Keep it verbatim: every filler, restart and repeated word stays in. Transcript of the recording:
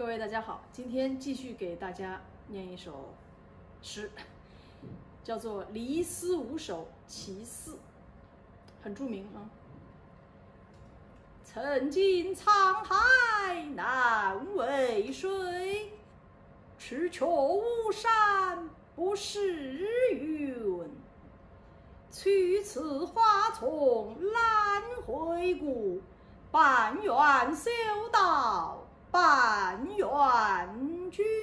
各位大家好，今天继续给大家念一首诗，叫做《离思五首·其四》，很著名啊。曾经沧海难为水，赤却巫山不识云。取次花丛懒回顾，半缘修道半缘君。